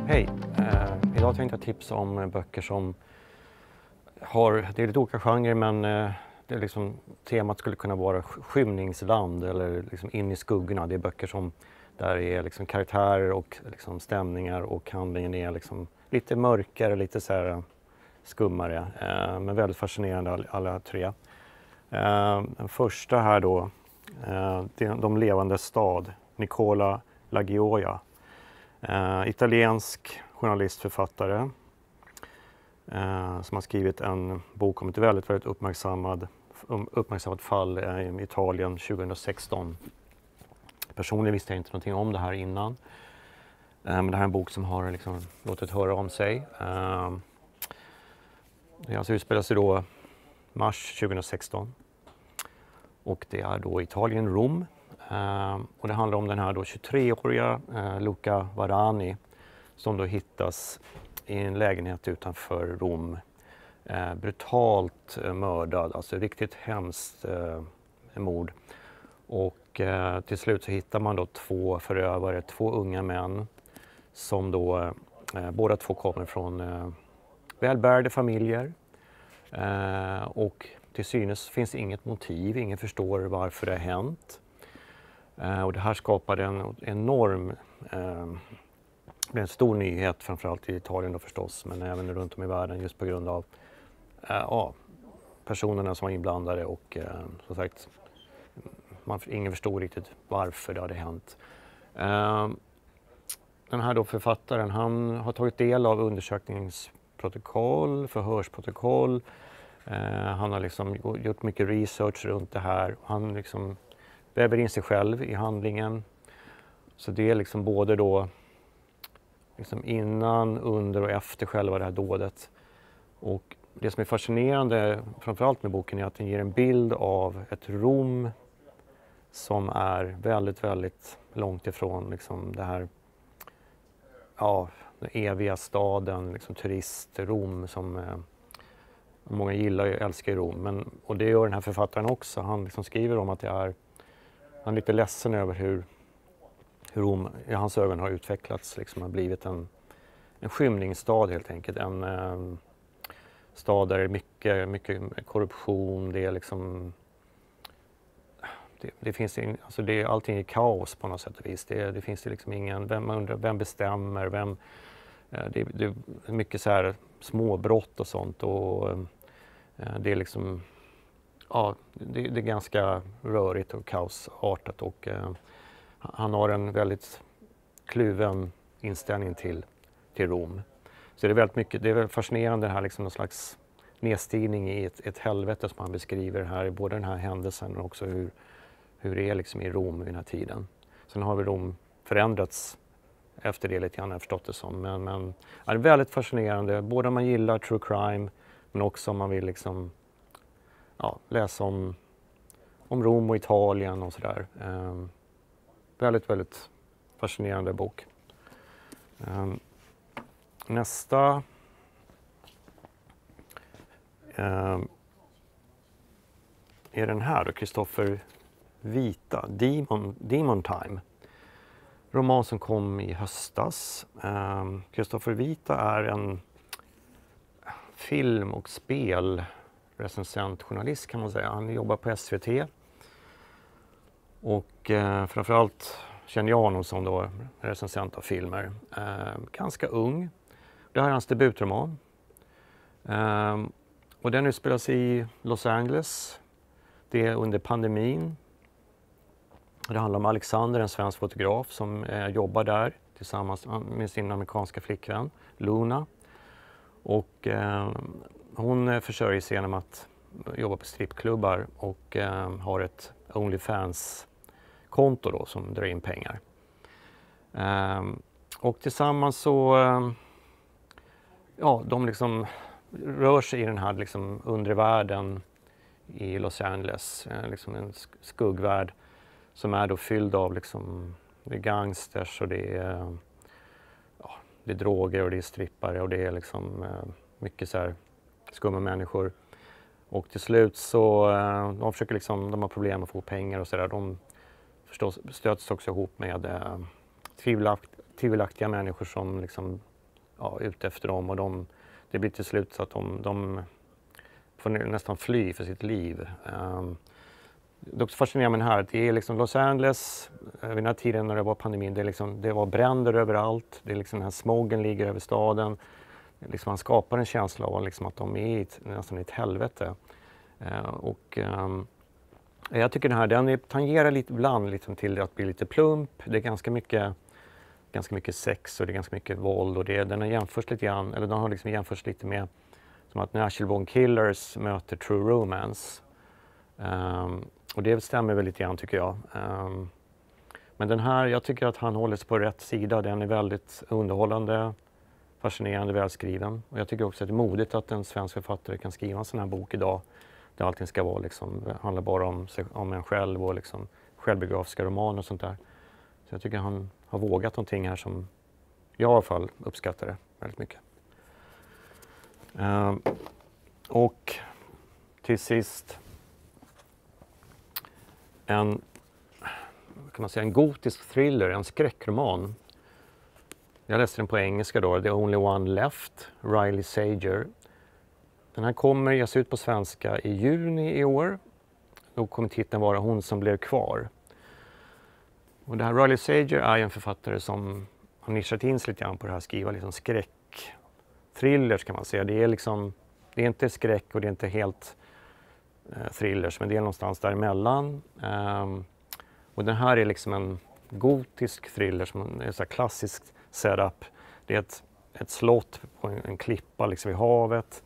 Hej! Idag tänkte jag tipsa om böcker som det är lite olika genrer, men det är liksom, temat skulle kunna vara skymningsland eller liksom in i skuggorna. Det är böcker som där är liksom karaktärer och liksom stämningar och handlingen är liksom lite mörkare, lite så här skummare, men väldigt fascinerande alla tre. Den första här då, De levande stad, Nicola Lagioia. Italiensk journalistförfattare som har skrivit en bok om ett väldigt uppmärksammat fall i Italien 2016. Personligen visste jag inte någonting om det här innan. Men det här är en bok som har liksom låtit höra om sig. Det alltså utspelar sig då mars 2016. Och det är då Italien, Rom. Och det handlar om den här då 23-åriga Luca Varani som då hittas i en lägenhet utanför Rom. Brutalt mördad, alltså riktigt hemskt mord. Och till slut så hittar man då två förövare, två unga män som då båda två kommer från välbärgade familjer. Och till synes finns inget motiv, ingen förstår varför det har hänt. Och det här skapade en enorm, en stor nyhet framförallt i Italien då förstås, men även runt om i världen just på grund av personerna som var inblandade och som sagt, ingen förstod riktigt varför det hade hänt. Den här då författaren, han har tagit del av undersökningsprotokoll, förhörsprotokoll. Han har liksom gjort mycket research runt det här. Han liksom väver in sig själv i handlingen. Så det är liksom både då liksom innan, under och efter själva det här dådet. Och det som är fascinerande framförallt med boken är att den ger en bild av ett Rom som är väldigt, väldigt långt ifrån liksom det här, den eviga staden, liksom turist-Rom som många gillar och älskar i Rom. Och det gör den här författaren också. Han liksom skriver om att han är lite ledsen över hur Rom i hans ögon har utvecklats. Liksom har blivit en skymningsstad helt enkelt. En stad där det är mycket korruption. Det är liksom... Det finns allting är kaos på något sätt och vis. Det finns liksom vem bestämmer, det är mycket så här småbrott och sånt och det är liksom, det är ganska rörigt och kaosartat och han har en väldigt kluven inställning till Rom. Så det är väldigt mycket, det är väldigt fascinerande här liksom någon slags nedstigning i ett helvete som han beskriver här i både den här händelsen och också hur det är liksom i Rom vid den här tiden. Sen har vi Rom förändrats efter det lite grann, jag har förstått det som. Men det är väldigt fascinerande, både om man gillar true crime men också om man vill liksom, läsa om Rom och Italien och sådär. Väldigt, väldigt fascinerande bok. Nästa är den här då, Christopher Vita, Demon Time. Roman som kom i höstas. Christopher Vita är en film- och spelrecensent-journalist kan man säga. Han jobbar på SVT. Och framförallt känner jag honom som då recensent av filmer. Ganska ung. Det här är hans debutroman. Och den utspelas i Los Angeles. Det är under pandemin. Det handlar om Alexander, en svensk fotograf som jobbar där tillsammans med sin amerikanska flickvän Luna. Och hon försörjer sig genom att jobba på strippklubbar och har ett OnlyFans-konto då som drar in pengar. Och tillsammans så, de liksom rör sig i den här liksom undre världen i Los Angeles, liksom en skuggvärld som är då fylld av liksom, det är gangsters och det är droger och det är strippare och det är liksom mycket så här skumma människor. Och till slut så, de försöker liksom, de har problem att få pengar och sådär. De förstås stöts också ihop med tvivelaktiga människor som liksom ute efter dem och det blir till slut så att de får nästan fly för sitt liv. Det är också fascinerande med det här, det är liksom Los Angeles, vid den här tiden när det var pandemin, det var bränder överallt, det är liksom den här smogen ligger över staden. Liksom man skapar en känsla av liksom att de är nästan i ett helvete. Jag tycker den tangerar lite ibland liksom till att bli lite plump. Det är ganska mycket sex och det är ganska mycket våld och den har jämförts lite grann, eller den har liksom jämförts lite med som att Natural Born Killers möter True Romance. Och det stämmer väl lite grann tycker jag. Men den här, jag tycker att han håller sig på rätt sida. Den är väldigt underhållande, fascinerande, välskriven. Och jag tycker också att det är modigt att en svensk författare kan skriva en sån här bok idag. Där allting ska vara liksom, handlar bara om en själv och liksom självbiografiska romaner och sånt där. Så jag tycker han har vågat någonting här som jag i alla fall uppskattar det väldigt mycket. Och till sist en gotisk thriller, en skräckroman. Jag läste den på engelska då, The Only One Left, Riley Sager. Den här kommer ges ut på svenska i juni i år. Då kommer titeln vara Hon som blev kvar. Och det här Riley Sager är en författare som har nischat in sig lite grann på det här, skriva liksom skräck-thrillers kan man säga. Det är inte skräck och det är inte helt thrillers, men det är någonstans däremellan. Och den här är liksom en gotisk thriller som är så här klassiskt setup. Det är ett slott på en klippa liksom i havet.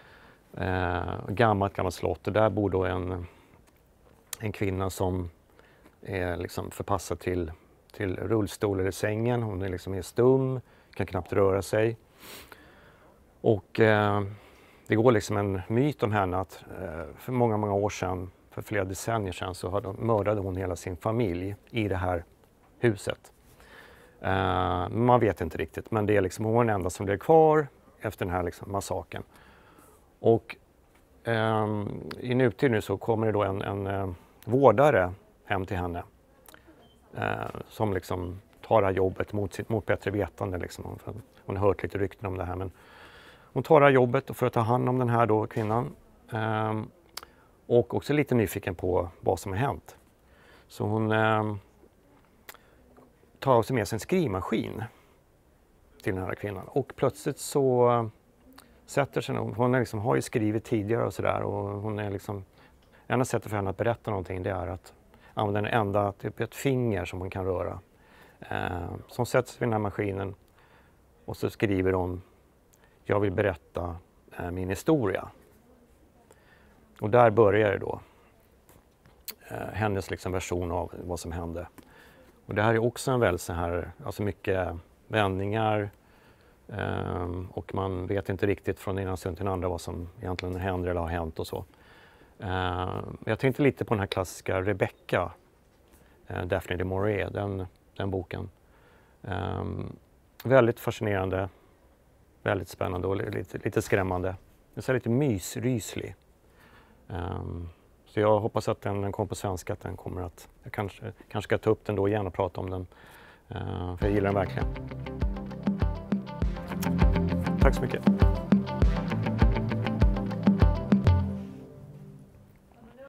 Gammalt slott. Och där bor då en kvinna som är liksom förpassad till rullstol eller sängen. Hon är liksom stum, kan knappt röra sig. Och det går liksom en myt om henne att för många år sedan, för flera decennier sedan, så mördade hon hela sin familj i det här huset. Man vet inte riktigt, men det är liksom hon är den enda som blev kvar efter den här liksom massakern. Och i nutid nu så kommer det då en vårdare hem till henne som liksom tar det här jobbet mot bättre vetande. Liksom. Hon har hört lite rykten om det här, men hon tar det här jobbet för att ta hand om den här då kvinnan. Och också lite nyfiken på vad som har hänt. Så hon tar också med sig en skrivmaskin till den här kvinnan. Och plötsligt så sätter sig hon liksom har ju skrivit tidigare och sådär. Och hon är liksom, enda sättet för henne att berätta någonting, det är att använda den enda, typ ett finger som hon kan röra. Så hon sätter sig vid den här maskinen och så skriver hon: jag vill berätta min historia. Och där börjar det då. Hennes liksom version av vad som hände. Och det här är också en väldigt så här, alltså mycket vändningar. Och man vet inte riktigt från den ena stunden till den andra vad som egentligen händer eller har hänt och så. Jag tänkte lite på den här klassiska Rebecca, Daphne du Maurier, den boken. Väldigt fascinerande, väldigt spännande och lite skrämmande. Den är lite mysryslig. Så jag hoppas att den kommer på svenska, att den kommer att, jag kanske ska ta upp den då igen och prata om den. För jag gillar den verkligen. Tack så mycket.